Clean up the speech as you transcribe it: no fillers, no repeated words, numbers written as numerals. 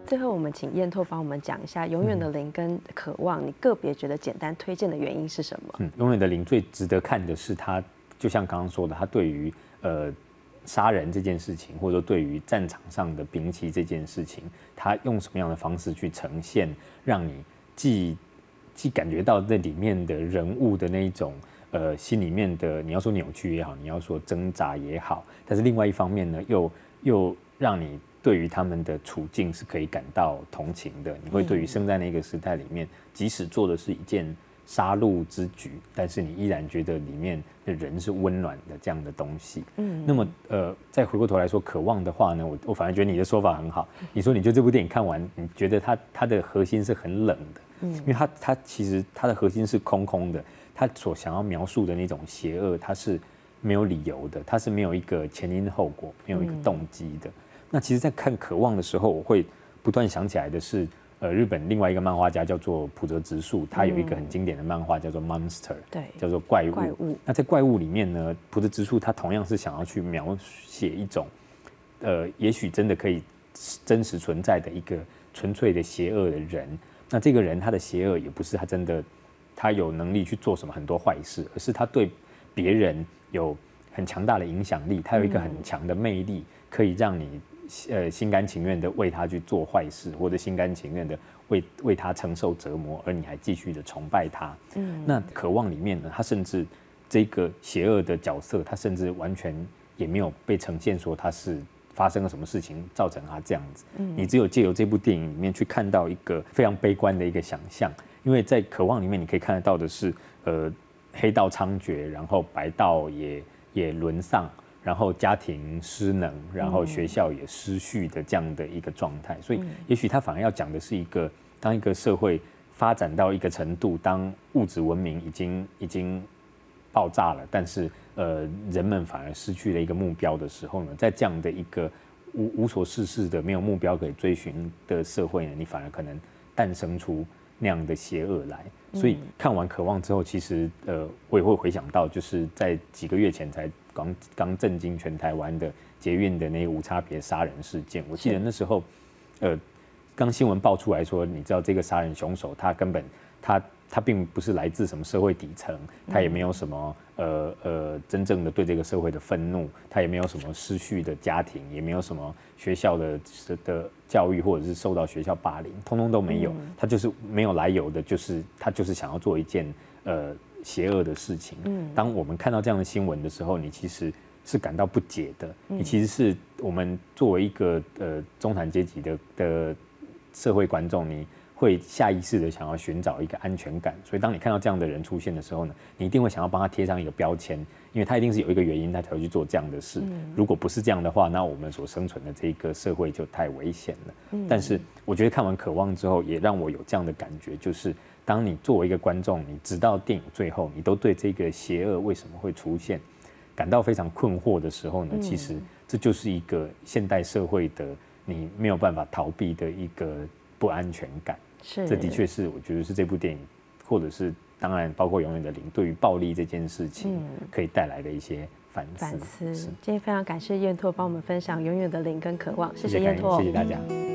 最后我们请燕拓帮我们讲一下《永远的零》跟《渴望》，你个别觉得简单推荐的原因是什么？ 永远的零最值得看的是他，就像刚刚说的，他对于杀人这件事情，或者说对于战场上的兵器这件事情，他用什么样的方式去呈现，让你既感觉到那里面的人物的那一种心里面的，你要说扭曲也好，你要说挣扎也好，但是另外一方面呢，又让你对于他们的处境是可以感到同情的。你会对于生在那个时代里面，即使做的是一件杀戮之举，但是你依然觉得里面的人是温暖的这样的东西。那么再回过头来说，渴望的话呢，我反而觉得你的说法很好。你说你就这部电影看完，你觉得它的核心是很冷的，因为它其实它的核心是空空的，它所想要描述的那种邪恶，它是没有理由的，它是没有一个前因后果，没有一个动机的。那其实，在看《渴望》的时候，我会不断想起来的是，日本另外一个漫画家叫做浦泽直树，他有一个很经典的漫画叫做《Monster》， 对， 叫做怪物。那在怪物里面呢，浦泽直树他同样是想要去描写一种，也许真的可以真实存在的一个纯粹的邪恶的人。那这个人他的邪恶也不是他真的他有能力去做什么很多坏事，而是他对别人有很强大的影响力，他有一个很强的魅力，可以让你心甘情愿的为他去做坏事，或者心甘情愿的为他承受折磨，而你还继续的崇拜他。那渴望里面呢，他甚至这个邪恶的角色，他甚至完全也没有被呈现说他是发生了什么事情造成他这样子。你只有借由这部电影里面去看到一个非常悲观的一个想象，因为在渴望里面你可以看得到的是，黑道猖獗，然后白道也沦丧。然后家庭失能，然后学校也失序的这样的一个状态，所以也许他反而要讲的是一个，当一个社会发展到一个程度，当物质文明已经爆炸了，但是人们反而失去了一个目标的时候呢，在这样的一个无所事事的没有目标可以追寻的社会呢，你反而可能诞生出那样的邪恶来。所以看完《渴望》之后，其实我也会回想到，就是在几个月前才刚震惊全台湾的捷运的那个无差别杀人事件。我记得那时候，刚新闻爆出来说，你知道这个杀人凶手他根本他并不是来自什么社会底层，他也没有什么真正的对这个社会的愤怒，他也没有什么失序的家庭，也没有什么学校的教育或者是受到学校霸凌，通通都没有。他就是没有来由的，他就是想要做一件邪恶的事情。当我们看到这样的新闻的时候，你其实是感到不解的。你其实是我们作为一个中产阶级的社会观众，你会下意识的想要寻找一个安全感，所以当你看到这样的人出现的时候呢，你一定会想要帮他贴上一个标签，因为他一定是有一个原因他才会去做这样的事。如果不是这样的话，那我们所生存的这个社会就太危险了。但是我觉得看完《渴望》之后，也让我有这样的感觉，就是当你作为一个观众，你直到电影最后，你都对这个邪恶为什么会出现感到非常困惑的时候呢，其实这就是一个现代社会的你没有办法逃避的一个不安全感。这的确是我觉得是这部电影，或者是当然包括《永远的零》对于暴力这件事情可以带来的一些反思。 今天非常感谢燕拓帮我们分享《永远的零》跟《渴望》，谢谢燕拓， 谢谢大家。